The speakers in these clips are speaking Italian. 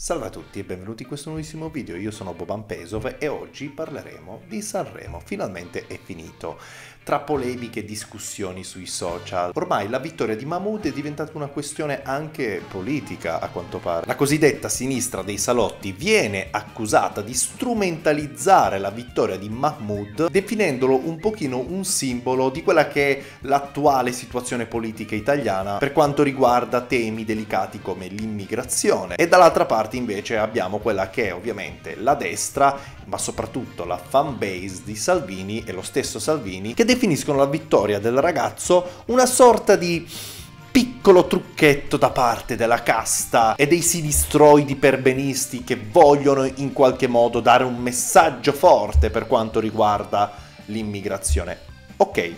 Salve a tutti e benvenuti in questo nuovissimo video, io sono Boban Pesov e oggi parleremo di Sanremo. Finalmente è finito. Tra polemiche e discussioni sui social, ormai la vittoria di Mahmood è diventata una questione anche politica, a quanto pare. La cosiddetta sinistra dei salotti viene accusata di strumentalizzare la vittoria di Mahmood, definendolo un pochino un simbolo di quella che è l'attuale situazione politica italiana per quanto riguarda temi delicati come l'immigrazione. E dall'altra parte invece abbiamo quella che è ovviamente la destra, ma soprattutto la fanbase di Salvini e lo stesso Salvini, che definiscono la vittoria del ragazzo una sorta di piccolo trucchetto da parte della casta e dei sinistroidi perbenisti che vogliono in qualche modo dare un messaggio forte per quanto riguarda l'immigrazione. Ok,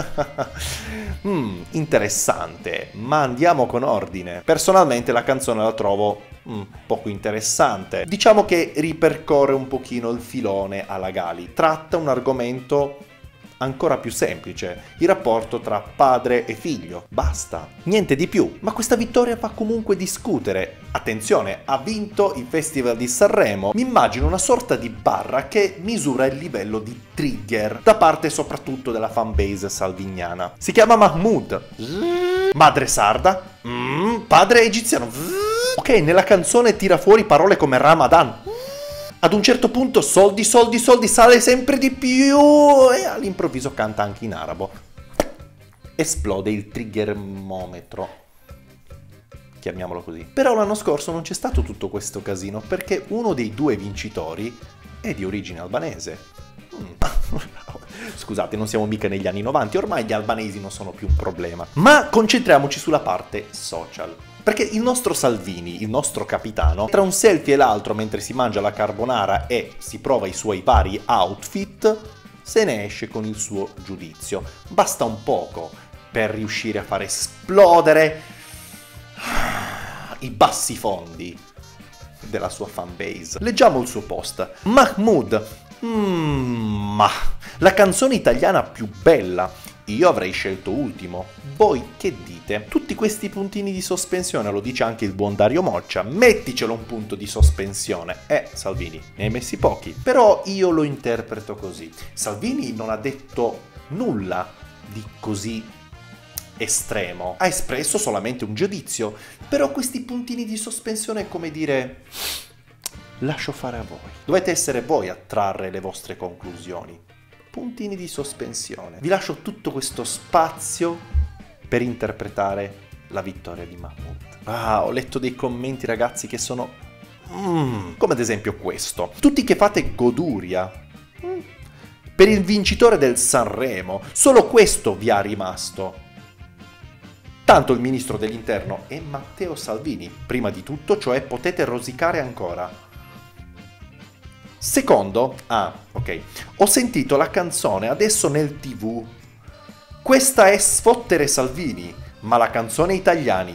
interessante, ma andiamo con ordine. Personalmente la canzone la trovo poco interessante. Diciamo che ripercorre un pochino il filone alla Gali. Tratta un argomento ancora più semplice, il rapporto tra padre e figlio. Basta, niente di più. Ma questa vittoria fa comunque discutere. Attenzione, ha vinto il Festival di Sanremo. Mi immagino una sorta di barra che misura il livello di trigger da parte soprattutto della fanbase salviniana. Si chiama Mahmood. Madre sarda. Padre egiziano. Ok, nella canzone tira fuori parole come Ramadan. Ad un certo punto soldi, soldi, soldi, sale sempre di più e all'improvviso canta anche in arabo. Esplode il triggermometro, chiamiamolo così. Però l'anno scorso non c'è stato tutto questo casino perché uno dei due vincitori è di origine albanese. Scusate, non siamo mica negli anni 90, ormai gli albanesi non sono più un problema. Ma concentriamoci sulla parte social. Perché il nostro Salvini, il nostro capitano, tra un selfie e l'altro mentre si mangia la carbonara e si prova i suoi vari outfit, se ne esce con il suo giudizio. Basta un poco per riuscire a far esplodere i bassi fondi della sua fanbase. Leggiamo il suo post. Mahmood. La canzone italiana più bella. Io avrei scelto Ultimo. Voi che dite? Tutti questi puntini di sospensione, lo dice anche il buon Dario Moccia. Metticelo un punto di sospensione. Salvini, ne hai messi pochi. Però io lo interpreto così. Salvini non ha detto nulla di così estremo. Ha espresso solamente un giudizio. Però questi puntini di sospensione è come dire: lascio fare a voi. Dovete essere voi a trarre le vostre conclusioni. Puntini di sospensione. Vi lascio tutto questo spazio per interpretare la vittoria di Mahmood. Ho letto dei commenti, ragazzi, che sono come ad esempio questo. Tutti che fate goduria per il vincitore del Sanremo. Solo questo vi ha rimasto. Tanto il ministro dell'interno è Matteo Salvini. Prima di tutto, cioè, potete rosicare ancora. Secondo, ok, ho sentito la canzone adesso nel TV. Questa è sfottere Salvini, ma la canzone italiani.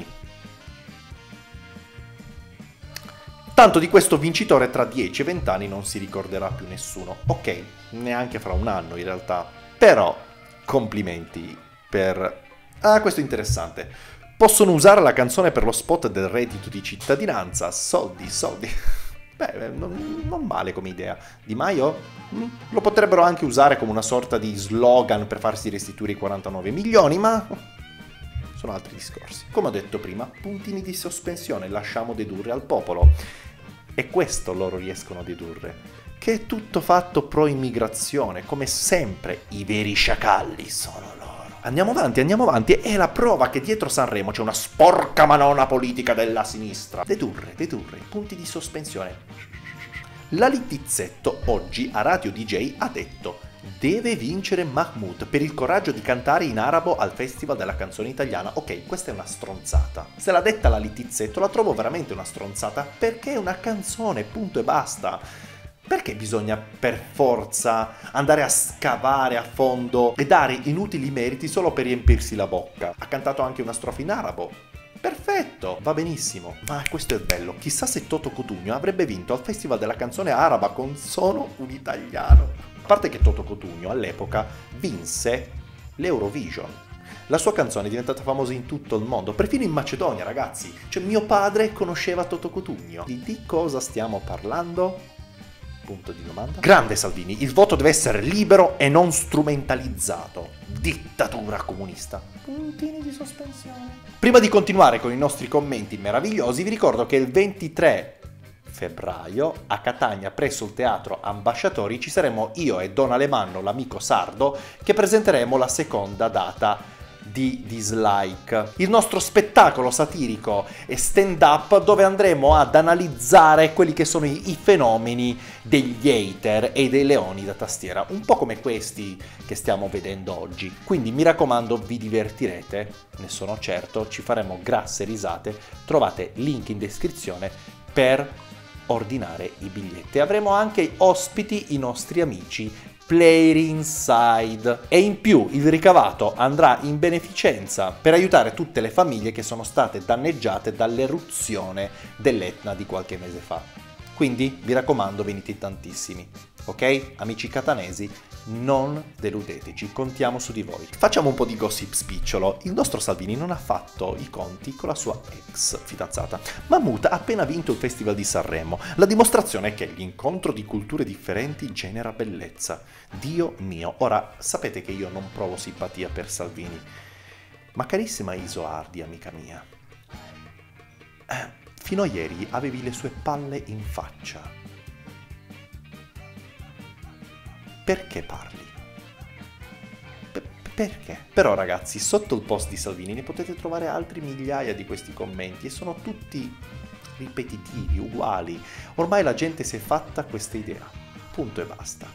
Tanto di questo vincitore tra 10 e 20 anni non si ricorderà più nessuno. Ok, neanche fra un anno in realtà. Però, complimenti per... questo è interessante. Possono usare la canzone per lo spot del reddito di cittadinanza. Soldi, soldi... Beh, non male come idea. Di Maio? Lo potrebbero anche usare come una sorta di slogan per farsi restituire i 49 milioni, ma sono altri discorsi. Come ho detto prima, puntini di sospensione lasciamo dedurre al popolo. E questo loro riescono a dedurre, che è tutto fatto pro immigrazione, come sempre i veri sciacalli sono loro. Andiamo avanti, è la prova che dietro Sanremo c'è una sporca manona politica della sinistra. Dedurre, punti di sospensione. La Littizzetto oggi a Radio DJ ha detto: deve vincere Mahmood per il coraggio di cantare in arabo al Festival della canzone italiana. Ok, questa è una stronzata. Se l'ha detta la Littizzetto la trovo veramente una stronzata perché è una canzone, punto e basta. Perché bisogna per forza andare a scavare a fondo e dare inutili meriti solo per riempirsi la bocca? Ha cantato anche una strofa in arabo. Perfetto, va benissimo. Ma questo è bello. Chissà se Toto Cutugno avrebbe vinto al Festival della canzone araba con Sono un italiano. A parte che Toto Cutugno all'epoca vinse l'Eurovision. La sua canzone è diventata famosa in tutto il mondo, perfino in Macedonia, ragazzi. Cioè, mio padre conosceva Toto Cutugno. Di cosa stiamo parlando? Punto di domanda. Grande Salvini, il voto deve essere libero e non strumentalizzato. Dittatura comunista. Puntini di sospensione. Prima di continuare con i nostri commenti meravigliosi, vi ricordo che il 23 febbraio a Catania presso il Teatro Ambasciatori ci saremo io e Don Alemanno, l'amico sardo, che presenteremo la seconda data di Dislike, il nostro spettacolo satirico e stand up dove andremo ad analizzare quelli che sono i fenomeni degli hater e dei leoni da tastiera, un po' come questi che stiamo vedendo oggi. Quindi mi raccomando, vi divertirete, ne sono certo, ci faremo grasse risate, trovate link in descrizione per ordinare i biglietti. Avremo anche ospiti i nostri amici Player Inside e in più il ricavato andrà in beneficenza per aiutare tutte le famiglie che sono state danneggiate dall'eruzione dell'Etna di qualche mese fa. Quindi vi raccomando, venite tantissimi, ok? Amici catanesi, non deludeteci, contiamo su di voi. Facciamo un po' di gossip spicciolo. Il nostro Salvini non ha fatto i conti con la sua ex fidanzata. Mahmood ha appena vinto il Festival di Sanremo. La dimostrazione è che l'incontro di culture differenti genera bellezza. Dio mio. Ora, sapete che io non provo simpatia per Salvini. Ma carissima Isoardi, amica mia, fino a ieri avevi le sue palle in faccia. Perché parli? Perché? Però ragazzi, sotto il post di Salvini ne potete trovare altri migliaia di questi commenti e sono tutti ripetitivi, uguali. Ormai la gente si è fatta questa idea. Punto e basta.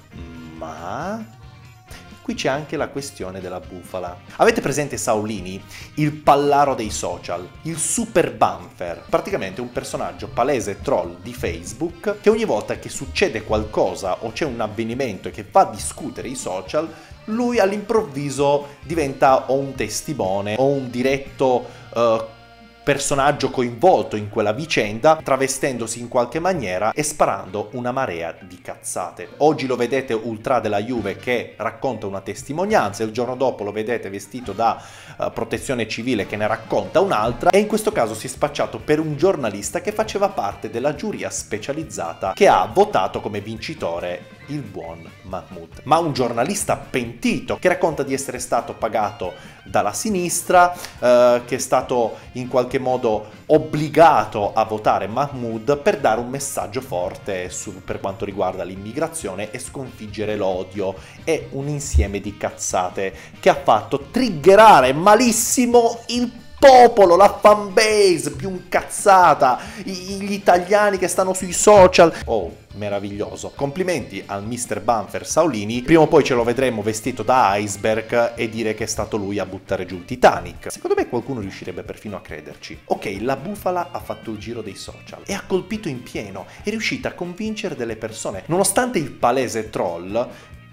Ma qui c'è anche la questione della bufala. Avete presente Saulini, il pallaro dei social, il super bumper, praticamente un personaggio palese troll di Facebook che ogni volta che succede qualcosa o c'è un avvenimento che fa discutere i social, lui all'improvviso diventa o un testimone o un diretto personaggio coinvolto in quella vicenda, travestendosi in qualche maniera e sparando una marea di cazzate. Oggi lo vedete ultra della Juve che racconta una testimonianza, il giorno dopo lo vedete vestito da protezione civile che ne racconta un'altra, e in questo caso si è spacciato per un giornalista che faceva parte della giuria specializzata che ha votato come vincitore il buon Mahmood. Ma un giornalista pentito che racconta di essere stato pagato dalla sinistra, che è stato in qualche modo obbligato a votare Mahmood per dare un messaggio forte per quanto riguarda l'immigrazione e sconfiggere l'odio, e un insieme di cazzate che ha fatto triggerare malissimo il popolo, la fanbase più incazzata, gli italiani che stanno sui social. Oh, meraviglioso. Complimenti al Mr. Bumper Saulini. Prima o poi ce lo vedremo vestito da iceberg e dire che è stato lui a buttare giù il Titanic. Secondo me qualcuno riuscirebbe perfino a crederci. Ok, la bufala ha fatto il giro dei social e ha colpito in pieno, è riuscita a convincere delle persone. Nonostante il palese troll,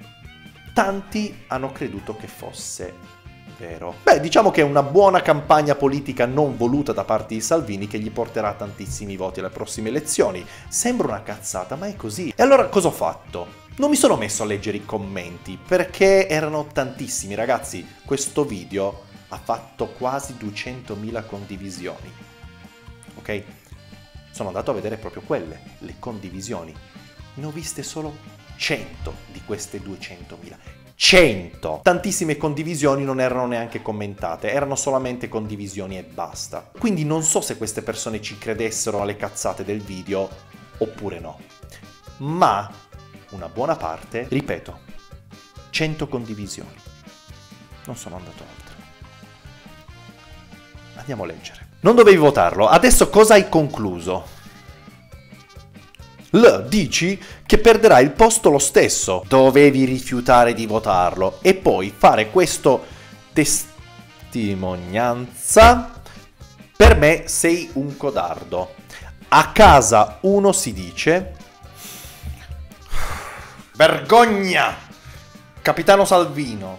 tanti hanno creduto che fosse vero. Beh, diciamo che è una buona campagna politica non voluta da parte di Salvini che gli porterà tantissimi voti alle prossime elezioni. Sembra una cazzata, ma è così. E allora cosa ho fatto? Non mi sono messo a leggere i commenti, perché erano tantissimi, ragazzi. Questo video ha fatto quasi 200.000 condivisioni. Ok? Sono andato a vedere proprio quelle, le condivisioni. Ne ho viste solo 100 di queste 200.000. 100! Tantissime condivisioni non erano neanche commentate, erano solamente condivisioni e basta. Quindi non so se queste persone ci credessero alle cazzate del video oppure no. Ma una buona parte, ripeto, 100 condivisioni. Non sono andato oltre. Andiamo a leggere. Non dovevi votarlo, adesso cosa hai concluso? Dici che perderà il posto lo stesso. Dovevi rifiutare di votarlo e poi fare questo testimonianza. Per me sei un codardo. A casa uno si dice: vergogna! Capitano Salvino,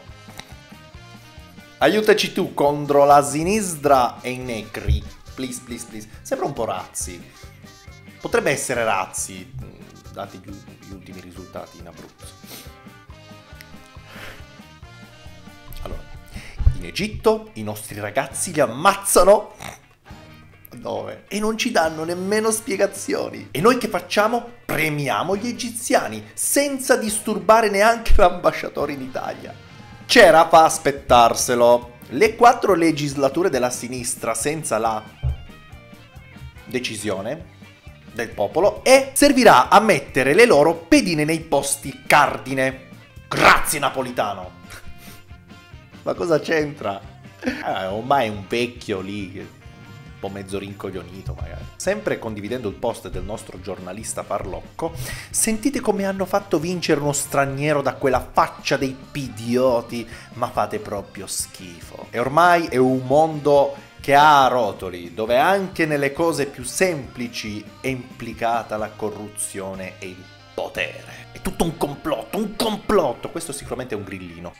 aiutaci tu contro la sinistra e i negri. Please, please, please. Sembra un po' Razzi. Potrebbe essere Razzi, dati gli ultimi risultati in Abruzzo. Allora, In Egitto i nostri ragazzi li ammazzano. Dove? E non ci danno nemmeno spiegazioni. E noi che facciamo? Premiamo gli egiziani, senza disturbare neanche l'ambasciatore in Italia. C'era fa aspettarselo. Le 4 legislature della sinistra senza la decisione del popolo e servirà a mettere le loro pedine nei posti cardine. Grazie Napolitano! Ma cosa c'entra? Ormai è un vecchio lì, un po' mezzo rincoglionito magari. Sempre condividendo il post del nostro giornalista Farlocco, sentite come hanno fatto vincere uno straniero da quella faccia dei pidioti, ma fate proprio schifo. E ormai è un mondo che ha rotoli, dove anche nelle cose più semplici è implicata la corruzione e il potere. È tutto un complotto, un complotto! Questo sicuramente è un grillino.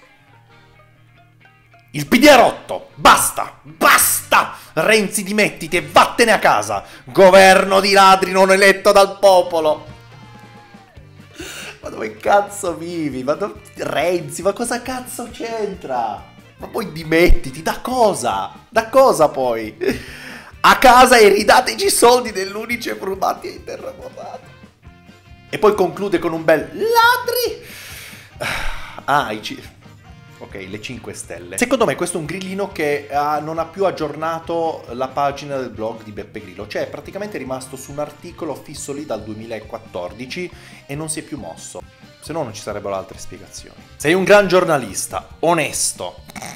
Il PD è rotto! Basta! Basta! Renzi dimettiti e vattene a casa! Governo di ladri non eletto dal popolo! Ma dove cazzo vivi? Renzi, ma cosa cazzo c'entra? Ma poi dimettiti, da cosa? Da cosa poi? A casa e ridateci i soldi dell'Unicef rubati ai terremotati. E poi conclude con un bel ladri! Ok, le 5 stelle. Secondo me questo è un grillino che non ha più aggiornato la pagina del blog di Beppe Grillo. Cioè è praticamente rimasto su un articolo fisso lì dal 2014 e non si è più mosso. Se no non ci sarebbero altre spiegazioni. Sei un gran giornalista, onesto.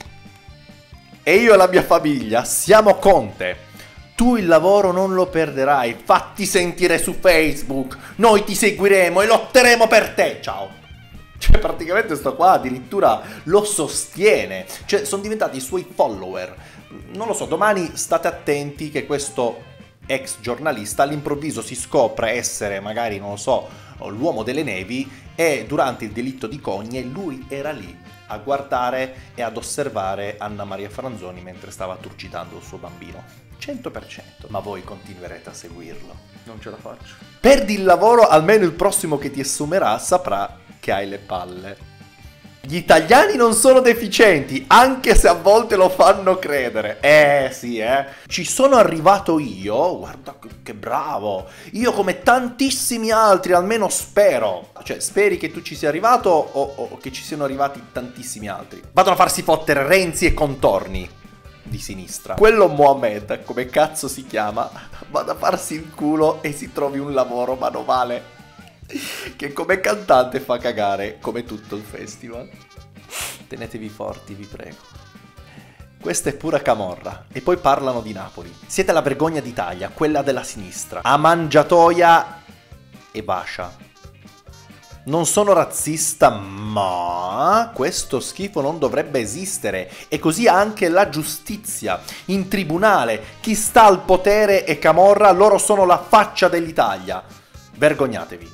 E io e la mia famiglia siamo con te. Tu il lavoro non lo perderai. Fatti sentire su Facebook. Noi ti seguiremo e lotteremo per te. Ciao. Cioè praticamente sto qua addirittura lo sostiene. Cioè sono diventati i suoi follower. Non lo so, domani state attenti che questo ex giornalista all'improvviso si scopre essere magari, non lo so, l'uomo delle nevi e durante il delitto di Cogne lui era lì a guardare e ad osservare Anna Maria Franzoni mentre stava turcitando il suo bambino. 100%. Ma voi continuerete a seguirlo. Non ce la faccio. Perdi il lavoro, almeno il prossimo che ti assumerà saprà che hai le palle. Gli italiani non sono deficienti, anche se a volte lo fanno credere. Sì, Ci sono arrivato io, guarda che bravo. Io come tantissimi altri, almeno spero. Cioè, speri che tu ci sia arrivato o che ci siano arrivati tantissimi altri. Vadano a farsi fottere Renzi e contorni di sinistra. Quello Mohamed, come cazzo si chiama, vada a farsi il culo e si trovi un lavoro manovale. Che come cantante fa cagare, come tutto il festival. Tenetevi forti, vi prego. Questa è pura camorra. E poi parlano di Napoli. Siete la vergogna d'Italia, quella della sinistra. A mangiatoia e bascia. Non sono razzista, ma questo schifo non dovrebbe esistere. E così anche la giustizia. In tribunale, chi sta al potere è camorra, loro sono la faccia dell'Italia. Vergognatevi.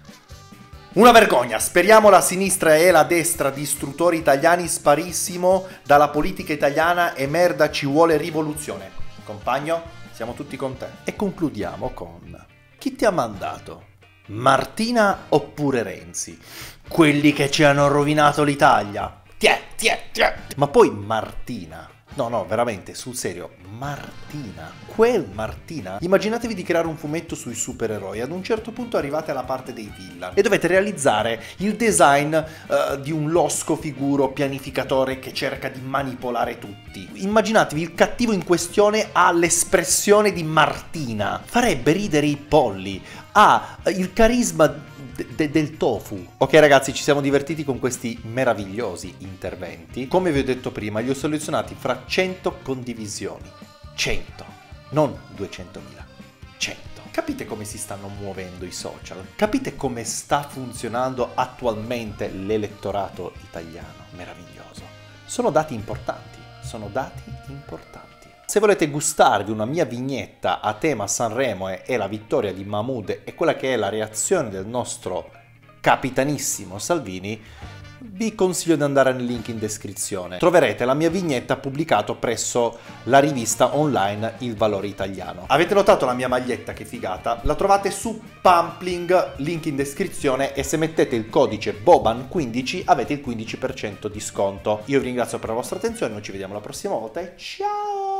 Una vergogna, speriamo la sinistra e la destra di istruttori italiani sparissimo dalla politica italiana e merda ci vuole rivoluzione. Compagno, siamo tutti con te. E concludiamo con: chi ti ha mandato? Martina oppure Renzi? Quelli che ci hanno rovinato l'Italia. Tiè. Ma poi Martina. No, veramente, sul serio, Martina, quel Martina. Immaginatevi di creare un fumetto sui supereroi, ad un certo punto arrivate alla parte dei villain e dovete realizzare il design di un losco figuro pianificatore che cerca di manipolare tutti. Immaginatevi il cattivo in questione ha l'espressione di Martina, farebbe ridere i polli, ha il carisma del tofu. Ok ragazzi, ci siamo divertiti con questi meravigliosi interventi. Come vi ho detto prima, li ho selezionati fra 100 condivisioni. 100, non 200.000. 100. Capite come si stanno muovendo i social? Capite come sta funzionando attualmente l'elettorato italiano? Meraviglioso. Sono dati importanti. Sono dati importanti. Se volete gustarvi una mia vignetta a tema Sanremo e la vittoria di Mahmood e quella che è la reazione del nostro capitanissimo Salvini, vi consiglio di andare nel link in descrizione. Troverete la mia vignetta pubblicata presso la rivista online Il Valore Italiano. Avete notato la mia maglietta che figata? La trovate su Pumpling, link in descrizione, e se mettete il codice BOBAN15 avete il 15% di sconto. Io vi ringrazio per la vostra attenzione, noi ci vediamo la prossima volta e ciao!